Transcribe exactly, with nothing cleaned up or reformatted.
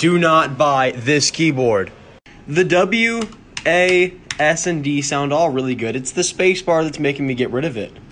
do not buy this keyboard. The W, A, S, and D sound all really good. It's the space bar that's making me get rid of it.